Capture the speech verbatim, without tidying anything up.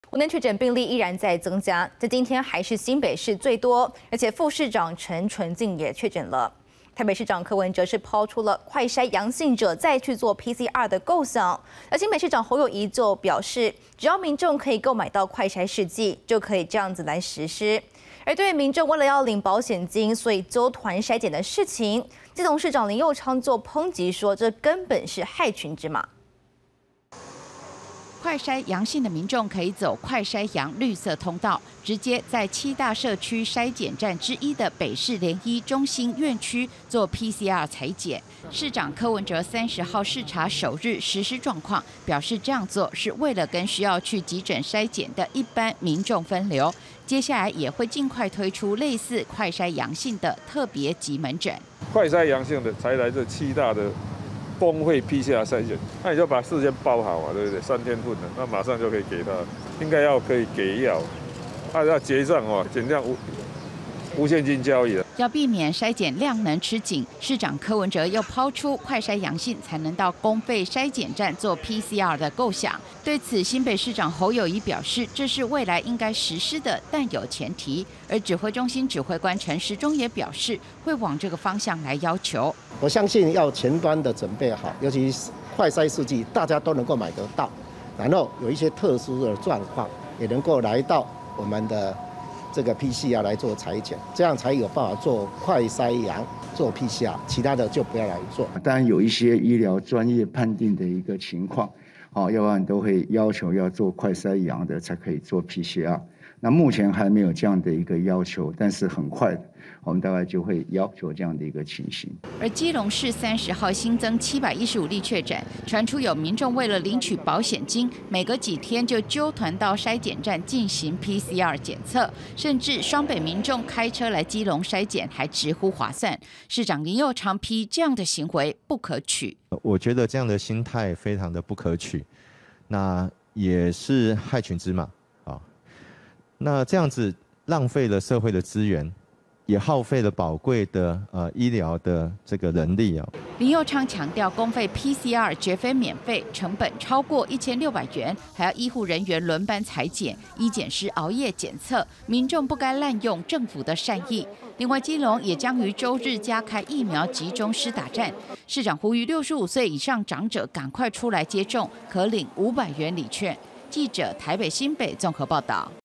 国内确诊病例依然在增加，在今天还是新北市最多，而且副市长陈纯净也确诊了。台北市长柯文哲是抛出了快筛阳性者再去做 P C R 的构想，而新北市长侯友宜就表示，只要民众可以购买到快筛试剂，就可以这样子来实施。而对于民众为了要领保险金，所以揪团筛检的事情，基隆市长林右昌就抨击说，这根本是害群之马。 快筛阳性的民众可以走快筛阳绿色通道，直接在七大社区筛检站之一的北市联医中心院区做 P C R 采检。市长柯文哲三十号视察首日实施状况，表示这样做是为了跟需要去急诊筛检的一般民众分流。接下来也会尽快推出类似快筛阳性的特别急门诊。 快筛阳性的才来这七大的公费 P C R 筛检，那你就把事先包好嘛，对不对？三天份的，那马上就可以给他，应该要可以给药，他要结账哦，尽量无无现金交易的。 要避免筛检量能吃紧，市长柯文哲又抛出快筛阳性才能到公费筛检站做 P C R 的构想。对此，新北市长侯友宜表示，这是未来应该实施的，但有前提。而指挥中心指挥官陈时中也表示，会往这个方向来要求。 我相信要前端的准备好，尤其是快筛试剂，大家都能够买得到，然后有一些特殊的状况，也能够来到我们的这个 P C R 来做采检，这样才有办法做快筛阳做 P C R， 其他的就不要来做。 当然有一些医疗专业判定的一个情况，哦，要不然都会要求要做快筛阳的才可以做 P C R。那目前还没有这样的一个要求，但是很快我们大概就会要求这样的一个情形。 而基隆市三十号新增七百一十五例确诊，传出有民众为了领取保险金，每隔几天就揪团到筛检站进行 P C R 检测，甚至双北民众开车来基隆筛检还直呼划算。市长林右昌批这样的行为不可取， 我觉得这样的心态非常的不可取，那也是害群之马啊。那这样子浪费了社会的资源，也耗费了宝贵的呃医疗的这个人力啊。 林右昌强调，公费 P C R 绝非免费，成本超过一千六百元，还要医护人员轮班采检，医检师熬夜检测，民众不该滥用政府的善意。另外，基隆也将于周日加开疫苗集中施打站，市长呼吁六十五岁以上长者赶快出来接种，可领五百元礼券。记者台北新北综合报道。